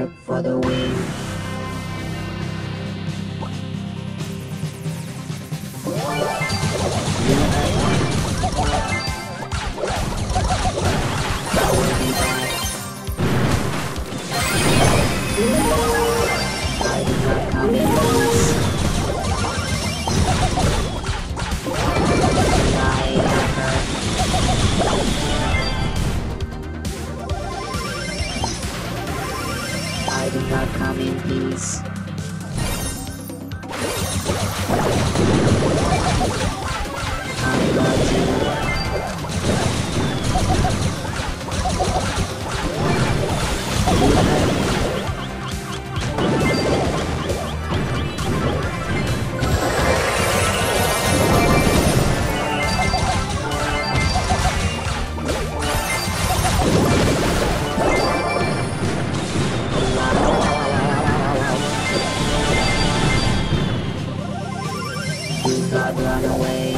Brawler for the win. I do not come in peace. I do not come in peace. I love you. Do not run away.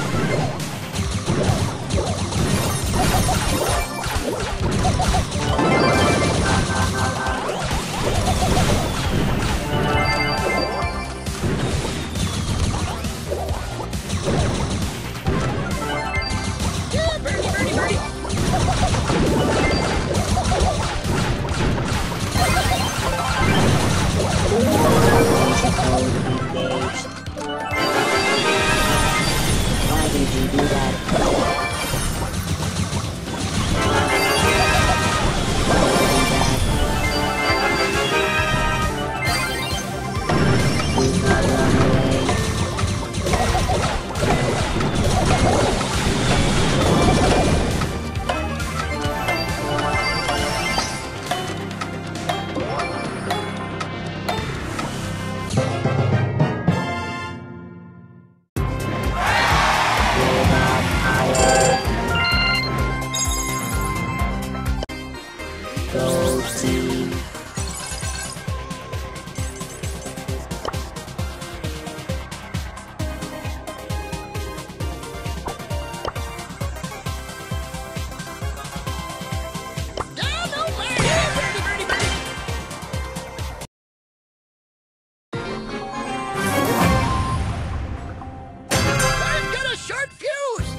Why did you do that? Do not run away. Go team. I've got a short fuse!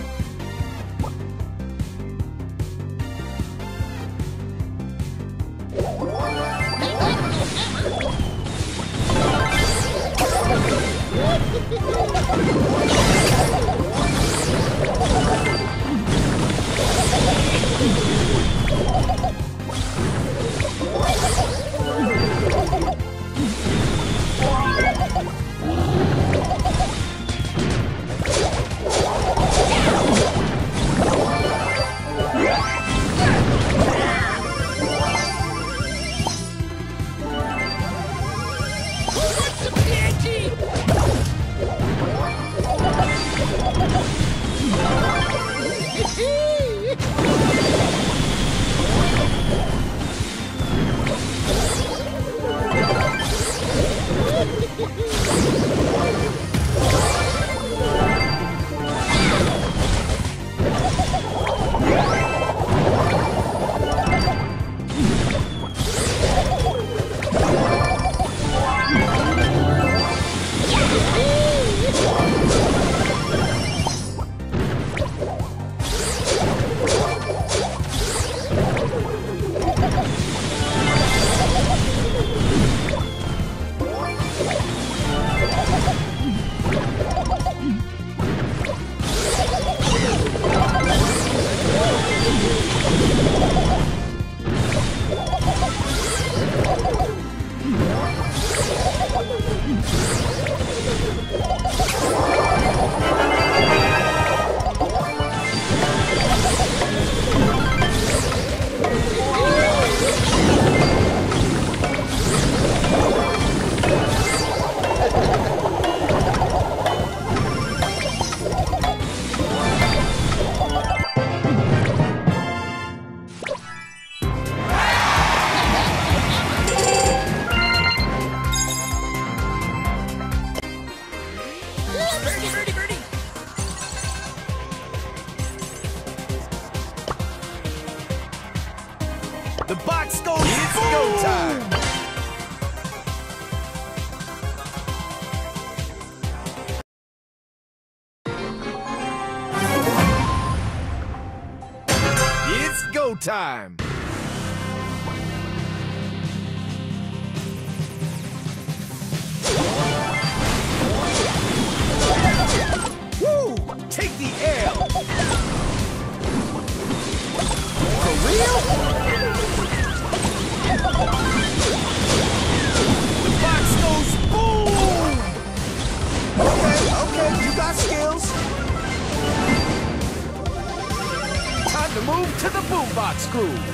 The box goes. It's go time. showtime! Woo! Take the L! For real? The box goes boom! Okay, you got skills. Time to move to the boombox groove.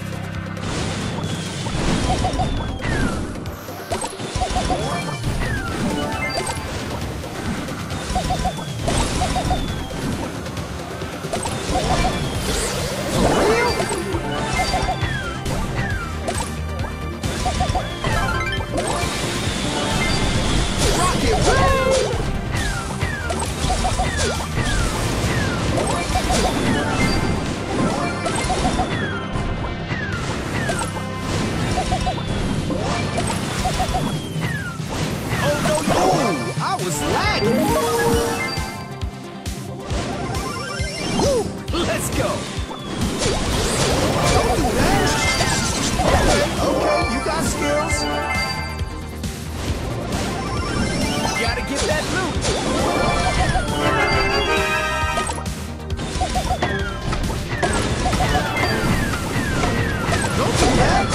Let's go! Don't do that! Okay, you got skills. Gotta get that loot. Don't do that!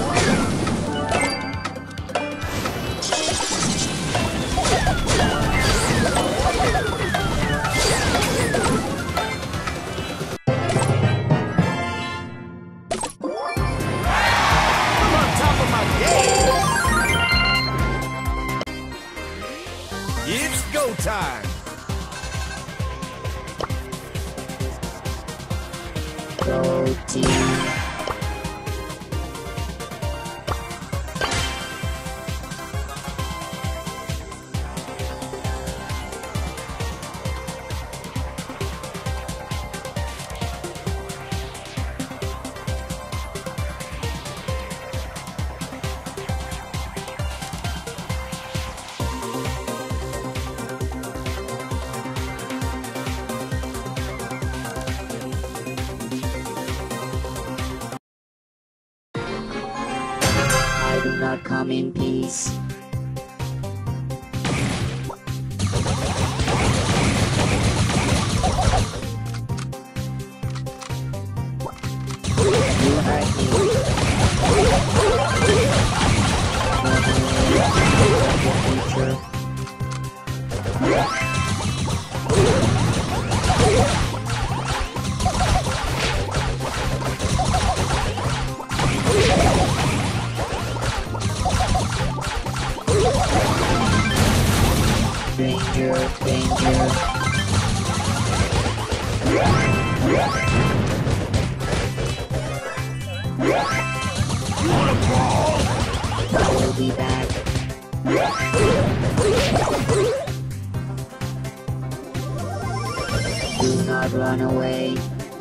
It's go time! Go team. I do not come in peace. You hurt me. Danger, danger. You wanna brawl? I will be back. Do not run away.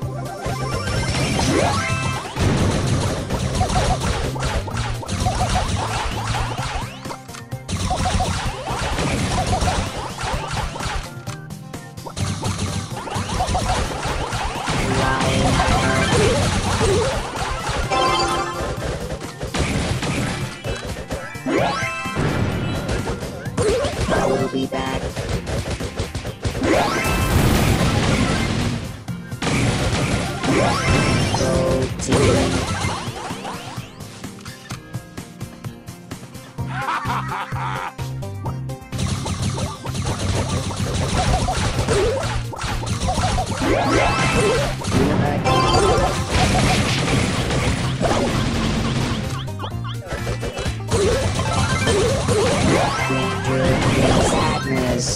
I will be back. Go team. Sadness.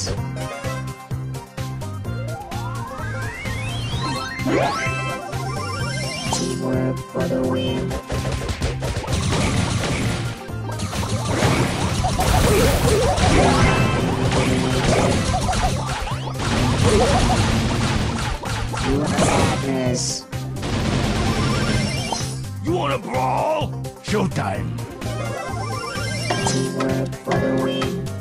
Teamwork for the win. You are sadness. You wanna brawl? Showtime! Teamwork for the win.